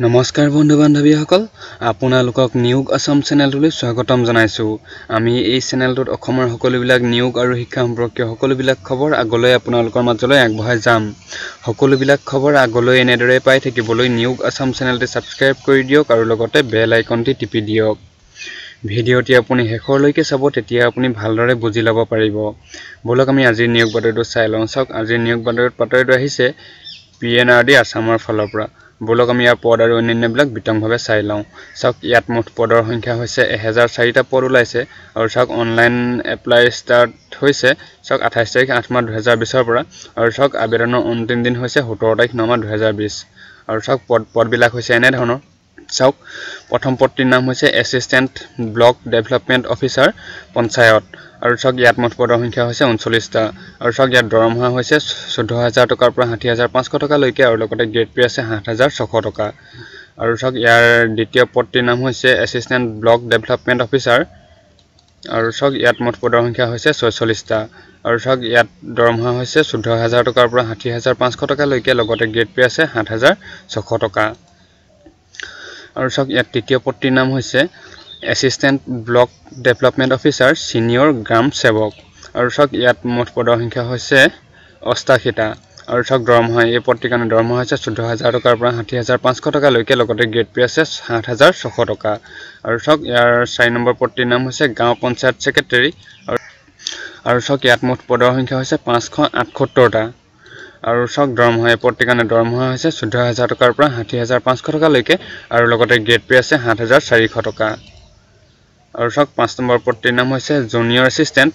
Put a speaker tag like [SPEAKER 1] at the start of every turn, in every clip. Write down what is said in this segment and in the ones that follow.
[SPEAKER 1] নমস্কাৰ বন্ধু বান্ধৱীসকল আপোনালোকক নিয়োগ আসাম চেনেললৈ স্বাগতম জনাইছো আমি এই চেনেলটোত অসমৰ সকলোবিলাক নিয়োগ আৰু শিক্ষা সম্পৰ্কীয় সকলোবিলাক খবৰ আগলৈ আপোনালোকৰ মাজলৈ আগবঢ়াই যাম সকলোবিলাক খবৰ আগলৈ এনেদৰে পাই থাকিবলৈ নিয়োগ আসাম চেনেলটো সাবস্ক্ৰাইব কৰি দিয়ক আৰু লগতে বেল আইকনটি টিপি দিয়ক ভিডিঅ'টি আপুনি শেষৰলৈকে চাব তেতিয়া আপুনি ভালদৰে বুজি ল'ব পাৰিব বলক আমি আজিৰ নিয়োগ বাতৰিটো চাই লওঁ চাওক আজিৰ নিয়োগ বাতৰিটো আহিছে পিএনআৰডি আসামৰ ফালৰ পৰা বলক আমি ইয়াৰ পদ আৰু অন্যান্যবিলাক বিতংভাৱে চাই লওঁ চাওক ইয়াত মুঠ পদৰ সংখ্যা হৈছে 1004টা পদ ওলাইছে আৰু চাওক অনলাইন এপ্লাই ষ্টাৰ্ট হৈছে চাওক 28 তাৰিখ 8 মাহ 2020 ৰ পৰা আৰু চাওক আবেদনৰ অন্তিম দিন হৈছে 17 তাৰিখ 9 মাহ 2020 আৰু চাওক পদবিলাক হৈছে এনে ধৰণৰ চাওক প্ৰথম পদটিৰ নাম হৈছে assistant block development officer panchayat আৰু চাওক ইয়াত মুঠ পদৰ সংখ্যা হৈছে 39টা আৰু চাওক ইয়াত দৰমহা হৈছে 14000 টকাৰ পৰা 60500 টকা লৈকে আৰু লগতে গ্ৰেড পে আছে 7600 টকা আৰু চাওক ইয়াৰ দ্বিতীয় পদটিৰ নাম হৈছে এছিষ্টেণ্ট ব্লক ডেভেলপমেণ্ট অফিচাৰ আৰু চাওক ইয়াত মুঠ পদৰ সংখ্যা হৈছে 46টা আৰু চাওক ইয়াত দৰমহা হৈছে 14000 টকাৰ পৰা 60500 টকা লৈকে লগতে গ্ৰেড পে আছে 7600 টকা আৰু চাওক ইয়াত তৃতীয় পদটিৰ নাম হৈছে assistant block development officer senior গ্ৰাম সেৱক আৰু চাওক ইয়াত মুঠ পদৰ সংখ্যা হৈছে 88টা আৰু চাওক দৰমহা এই পদটিৰ কাৰণে দৰমহা হৈছে 14000 টকাৰ পৰা 60500 টকা লৈকে লগতে গ্ৰেড পে আছে 7600 টকা আৰু চাওক ইয়াৰ 4 নম্বৰ পদটিৰ নাম হৈছে গাঁও পঞ্চায়ত সেক্ৰেটাৰী আৰু চাওক ইয়াত মুঠ পদৰ সংখ্যা হৈছে 578টা আৰু চাওক দৰমহা এই পদটিৰ কাৰণে দৰমহা হৈছে 14000 টকাৰ পৰা 60500 টকা লৈকে আৰু লগতে গ্ৰেড পে আছে 7400 টকা আৰু চাওক 5 নম্বৰ পদটিৰ নাম হৈছে জুনিয়ৰ এছিষ্টেণ্ট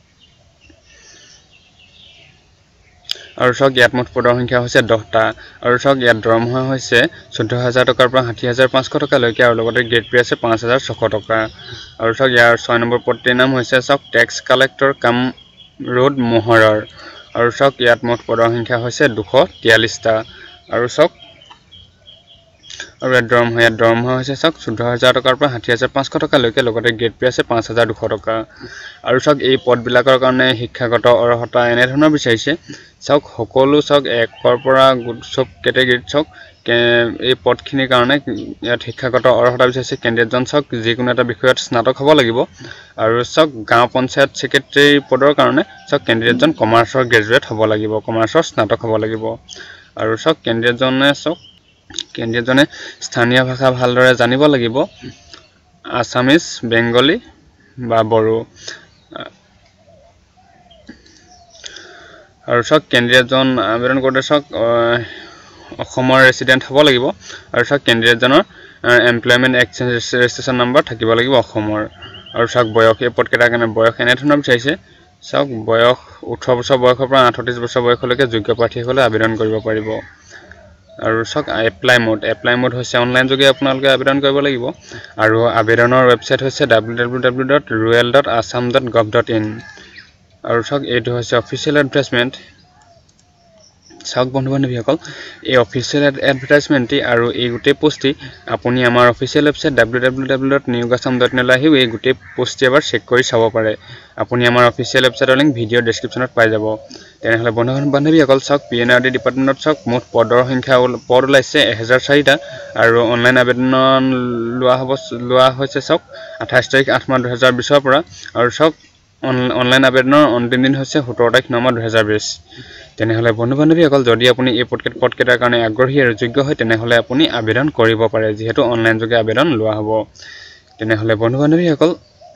[SPEAKER 1] আৰু চাওক ইয়াত মুঠ পদৰ সংখ্যা হৈছে 10টা আৰু চাওক ইয়াত দৰমহা হৈছে 14000 টকাৰ পৰা 60500 টকা লৈকে আৰু লগতে গ্ৰেড পে আছে 5600 টকা আৰু চাওক ইয়াৰ 6 নম্বৰ পদটিৰ নাম হৈছে চাওক টেক্স কালেক্টৰ কাম ৰোড মোহৰৰ আৰু চাওক ইয়াত মুঠ পদৰ সংখ্যা হৈছে 243টা আৰু চাওক আৰু ইয়াত দৰমহা হৈছে চাওক 14000 টকাৰ পৰা 60500 টকা লৈকে লগতে গ্ৰেড পে আছে 5200 টকা আৰু চাওক এই পদবিলাকৰ কাৰণে শিক্ষাগত অৰ্হতা এনে ধৰণৰ বিচাৰিছে চাওক সকলো চাওক একৰ পৰা সব কেটেগৰীত চাওক এই পদখিনিৰ কাৰণে ইয়াত শিক্ষাগত অৰ্হতা বিচাৰিছে কেণ্ডিডেটজন চাওক যিকোনো এটা বিষয়ত স্নাতক হ'ব লাগিব আৰু চাওক গাঁও পঞ্চায়ত সেক্ৰেটাৰী পদৰ কাৰণে চাওক কেণ্ডিডেটজন কমাৰ্চৰ গ্ৰেজুৱেট হ'ব লাগিব কমাৰ্চৰ স্নাতক হ'ব লাগিব আৰু চাওক কেণ্ডিডেটজনে স্থানীয় ভাষা ভালদৰে জানিব লাগিব আছামিজ বেংগলী বা বড়ো আৰু চাওক কেণ্ডিডেটজন আবেদন কৰোঁতে চাওক অসমৰ ৰেচিডেণ্ট হ'ব লাগিব আৰু চাওক কেণ্ডিডেটজনৰ এমপ্লয়মেণ্ট এক্সচেঞ্জ ৰেজিষ্ট্ৰেশ্যন নম্বৰ থাকিব লাগিব অসমৰ আৰু চাওক বয়স এই পদকেইটাৰ কাৰণে বয়স এনে ধৰণৰ বিচাৰিছে চাওক বয়স 18 বছৰ বয়সৰ পৰা 38 বছৰ বয়সলৈকে যোগ্য প্ৰাৰ্থীসকলে আবেদন কৰিব পাৰিব আৰু চাওক এপ্লাই মোড হৈছে অনলাইন যোগে আপোনালোকে আবেদন কৰিব লাগিব আৰু আবেদনৰ ৱেবছাইট হৈছে www.rural.assam.gov.in আৰু চাওক এইটো হৈছে অফিচিয়েল এডভাৰটাইজমেণ্ট চাওক বন্ধু বান্ধৱীসকল এই অফিচিয়েল এডভাৰটাইজমেণ্টটি আৰু এই গোটেই পোষ্টটি আপুনি আমাৰ অফিচিয়েল ৱেবছাইট www.newgasam.in লৈ আহিও এই গোটেই পোষ্টটি এবাৰ চেক কৰি চাব পাৰে আপুনি আমাৰ অফিচিয়েল ৱেবছাইটৰ লিংক ভিডিঅ' ডেছক্ৰিপশ্যনত পাই যাব তেনেহ'লে বন্ধু বান্ধৱীসকল চাওক পিএনআৰডি ডিপাৰ্টমেণ্টত চাওক মুঠ পদৰ সংখ্যা পদ ওলাইছে 1004টা আৰু অনলাইন আবেদন লোৱা হৈছে চাওক 28 তাৰিখ 8 মাহ 2020 ৰ পৰা আৰু চাওক অনলাইন আবেদনৰ অন্তিম দিন হৈছে 17 তাৰিখ 9 মাহ 2020 তেনেহ'লে বন্ধু বান্ধৱীসকল যদি আপুনি এই পদকেইটাৰ কাৰণে আগ্ৰহী আৰু যোগ্য হয় তেনেহ'লে আপুনি আবেদন কৰিব পাৰে যিহেতু অনলাইন যোগে আবেদন লোৱা হ'ব তেনেহ'লে বন্ধু বান্ধৱীসকল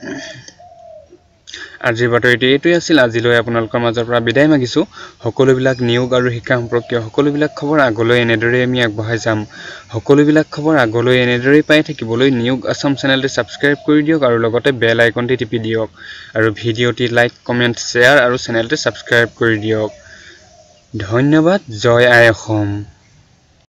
[SPEAKER 1] আজিৰ বাতৰিটো এইটোৱে আছিল আজিলৈ আপোনালোকৰ মাজৰ পৰা বিদায় মাগিছো সকলোবিলাক নিয়োগ আৰু শিক্ষা সম্পৰ্কীয় সকলোবিলাক খবৰ আগলৈ এনেদৰে আমি আগবঢ়াই যাম সকলোবিলাক খবৰ আগলৈ এনেদৰে পাই থাকিবলৈ নিয়োগ আসাম চেনেলটো সাবস্ক্ৰাইব কৰি দিয়ক আৰু লগতে বেল আইকনটি টিপি দিয়ক আৰু ভিডিঅ'টি লাইক কমেন্ট শ্বেয়াৰ আৰু চেনেলটো সাবস্ক্ৰাইব কৰি দিয়ক ধন্যবাদ জয় আই অসম